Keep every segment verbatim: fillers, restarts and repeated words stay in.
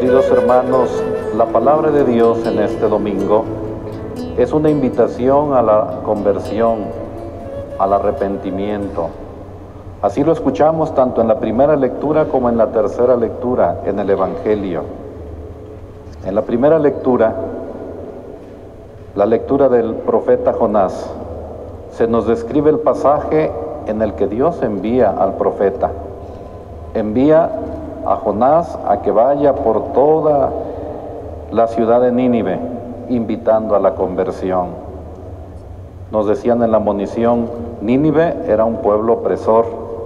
Queridos hermanos, la palabra de Dios en este domingo es una invitación a la conversión, al arrepentimiento. Así lo escuchamos tanto en la primera lectura como en la tercera lectura en el Evangelio. En la primera lectura, la lectura del profeta Jonás, se nos describe el pasaje en el que Dios envía al profeta. Envía a Jonás a que vaya por toda la ciudad de Nínive, invitando a la conversión. Nos decían en la monición, Nínive era un pueblo opresor,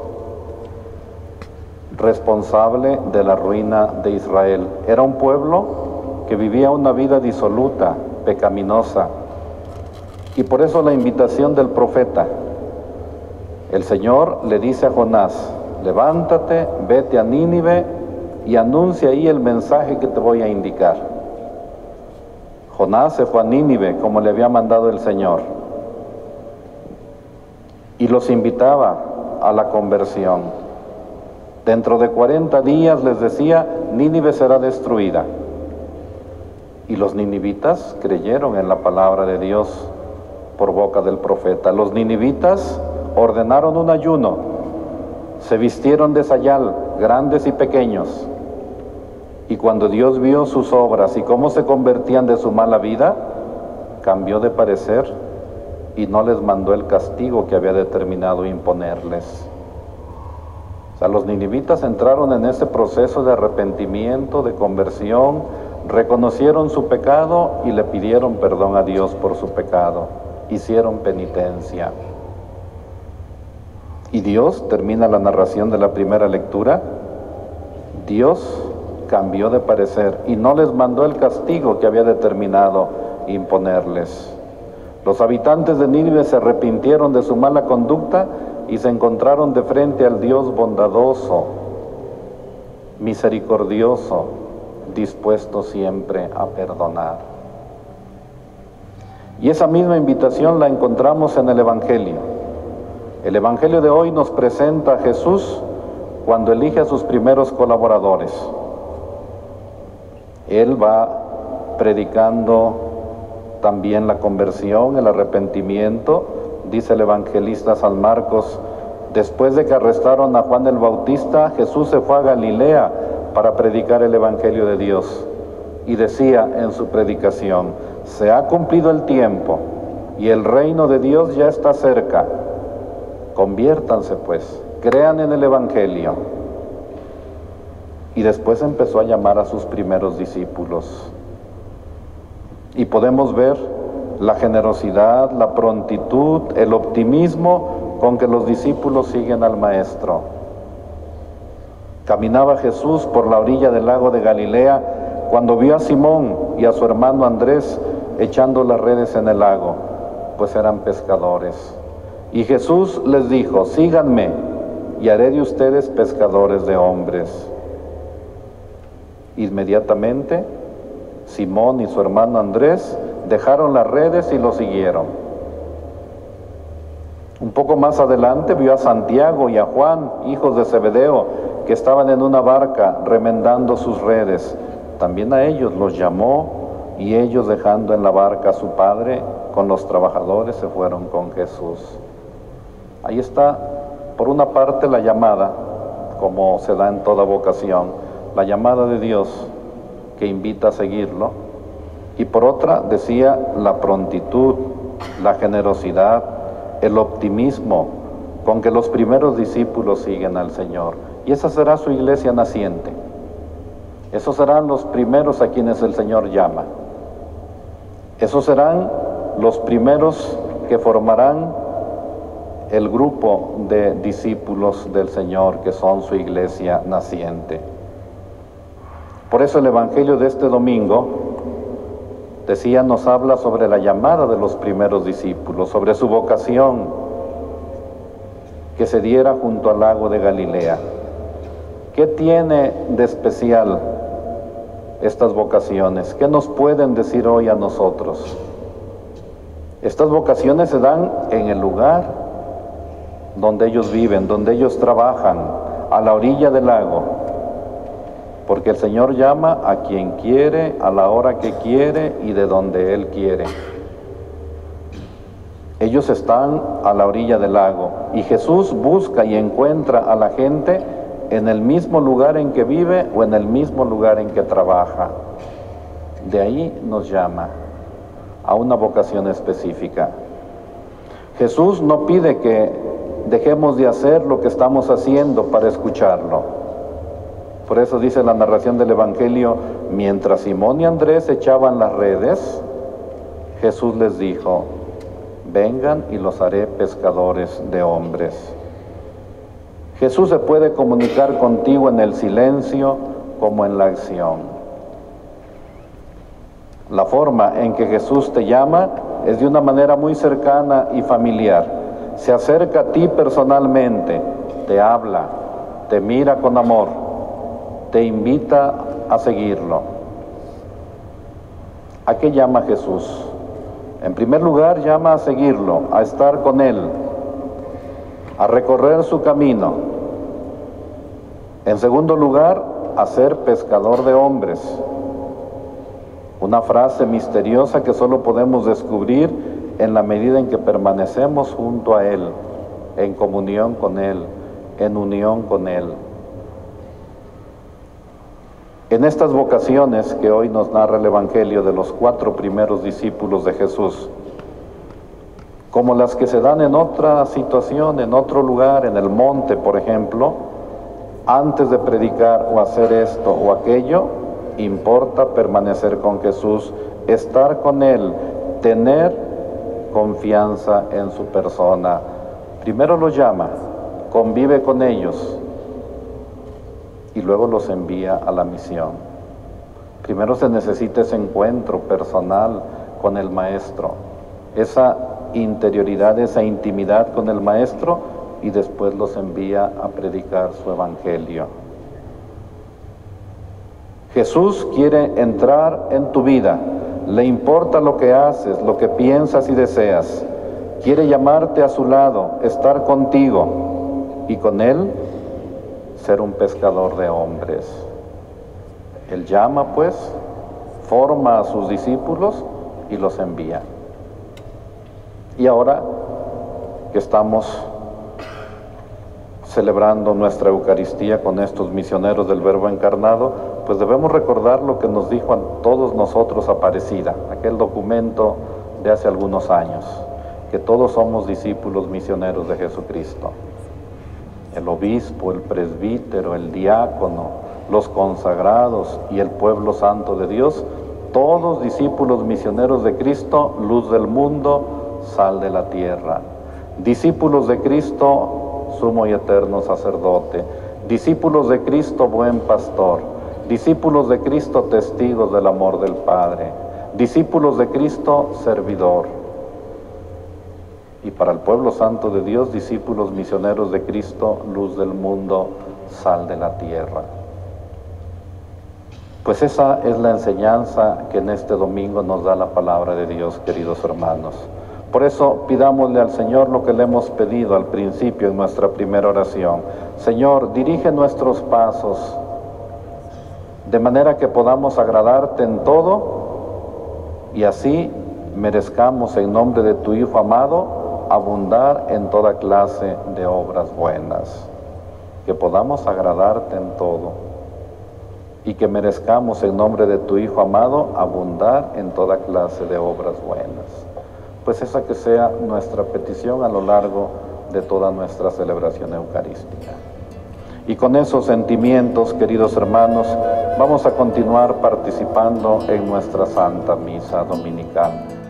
responsable de la ruina de Israel. Era un pueblo que vivía una vida disoluta, pecaminosa. Y por eso la invitación del profeta. El Señor le dice a Jonás, levántate, vete a Nínive y anuncia ahí el mensaje que te voy a indicar. Jonás se fue a Nínive como le había mandado el Señor y los invitaba a la conversión. Dentro de cuarenta días les decía, Nínive será destruida. Y los ninivitas creyeron en la palabra de Dios por boca del profeta. Los ninivitas ordenaron un ayuno. Se vistieron de sayal, grandes y pequeños. Y cuando Dios vio sus obras y cómo se convertían de su mala vida, cambió de parecer y no les mandó el castigo que había determinado imponerles. O sea, los ninivitas entraron en ese proceso de arrepentimiento, de conversión, reconocieron su pecado y le pidieron perdón a Dios por su pecado. Hicieron penitencia. Y Dios, termina la narración de la primera lectura, Dios cambió de parecer y no les mandó el castigo que había determinado imponerles. Los habitantes de Nínive se arrepintieron de su mala conducta y se encontraron de frente al Dios bondadoso, misericordioso, dispuesto siempre a perdonar. Y esa misma invitación la encontramos en el Evangelio. El Evangelio de hoy nos presenta a Jesús cuando elige a sus primeros colaboradores. Él va predicando también la conversión, el arrepentimiento. Dice el evangelista San Marcos, después de que arrestaron a Juan el Bautista, Jesús se fue a Galilea para predicar el Evangelio de Dios. Y decía en su predicación, se ha cumplido el tiempo y el reino de Dios ya está cerca. Conviértanse pues, crean en el Evangelio. Y después empezó a llamar a sus primeros discípulos. Y podemos ver la generosidad, la prontitud, el optimismo con que los discípulos siguen al Maestro. Caminaba Jesús por la orilla del lago de Galilea cuando vio a Simón y a su hermano Andrés echando las redes en el lago, pues eran pescadores. Y Jesús les dijo, síganme y haré de ustedes pescadores de hombres. Inmediatamente, Simón y su hermano Andrés dejaron las redes y lo siguieron. Un poco más adelante vio a Santiago y a Juan, hijos de Zebedeo, que estaban en una barca remendando sus redes. También a ellos los llamó y ellos, dejando en la barca a su padre con los trabajadores, se fueron con Jesús. Ahí está, por una parte, la llamada, como se da en toda vocación, la llamada de Dios que invita a seguirlo, y por otra, decía, la prontitud, la generosidad, el optimismo con que los primeros discípulos siguen al Señor. Y esa será su iglesia naciente. Esos serán los primeros a quienes el Señor llama. Esos serán los primeros que formarán el grupo de discípulos del Señor, que son su iglesia naciente. Por eso el Evangelio de este domingo, decía, nos habla sobre la llamada de los primeros discípulos, sobre su vocación que se diera junto al lago de Galilea. ¿Qué tiene de especial estas vocaciones? ¿Qué nos pueden decir hoy a nosotros? Estas vocaciones se dan en el lugar donde ellos viven, donde ellos trabajan, a la orilla del lago. porque el Señor llama a quien quiere, a la hora que quiere y de donde Él quiere. Ellos están a la orilla del lago y Jesús busca y encuentra a la gente en el mismo lugar en que vive o en el mismo lugar en que trabaja. De ahí nos llama a una vocación específica. Jesús no pide que dejemos de hacer lo que estamos haciendo para escucharlo. Por eso dice la narración del Evangelio, mientras Simón y Andrés echaban las redes, Jesús les dijo, vengan y los haré pescadores de hombres. Jesús se puede comunicar contigo en el silencio como en la acción. La forma en que Jesús te llama es de una manera muy cercana y familiar. Se acerca a ti personalmente, te habla, te mira con amor, te invita a seguirlo. ¿A qué llama Jesús? En primer lugar, llama a seguirlo, a estar con Él, a recorrer su camino. En segundo lugar, a ser pescador de hombres. Una frase misteriosa que solo podemos descubrir en la medida en que permanecemos junto a Él, en comunión con Él, en unión con Él. En estas vocaciones que hoy nos narra el Evangelio de los cuatro primeros discípulos de Jesús, como las que se dan en otra situación, en otro lugar, en el monte, por ejemplo, antes de predicar o hacer esto o aquello, importa permanecer con Jesús, estar con Él, tener confianza en su persona. Primero los llama, convive con ellos y luego los envía a la misión. Primero se necesita ese encuentro personal con el Maestro, esa interioridad, esa intimidad con el Maestro, y después los envía a predicar su Evangelio. Jesús quiere entrar en tu vida, le importa lo que haces, lo que piensas y deseas. Quiere llamarte a su lado, estar contigo y con Él ser un pescador de hombres. Él llama, pues, forma a sus discípulos y los envía. Y ahora que estamos celebrando nuestra Eucaristía con estos misioneros del Verbo encarnado, pues debemos recordar lo que nos dijo a todos nosotros Aparecida, aquel documento de hace algunos años, que todos somos discípulos misioneros de Jesucristo. El obispo, el presbítero, el diácono, los consagrados y el pueblo santo de Dios, todos discípulos misioneros de Cristo, luz del mundo, sal de la tierra. Discípulos de Cristo, sumo y eterno sacerdote. Discípulos de Cristo, buen pastor. Discípulos de Cristo, testigos del amor del Padre. Discípulos de Cristo, servidor. Y para el pueblo santo de Dios, discípulos misioneros de Cristo, luz del mundo, sal de la tierra. Pues esa es la enseñanza que en este domingo nos da la palabra de Dios, queridos hermanos. Por eso pidámosle al Señor lo que le hemos pedido al principio en nuestra primera oración. Señor, dirige nuestros pasos de manera que podamos agradarte en todo y así merezcamos en nombre de tu Hijo amado abundar en toda clase de obras buenas. Que podamos agradarte en todo y que merezcamos en nombre de tu Hijo amado abundar en toda clase de obras buenas. Pues esa que sea nuestra petición a lo largo de toda nuestra celebración eucarística. Y con esos sentimientos, queridos hermanos, vamos a continuar participando en nuestra Santa Misa Dominical.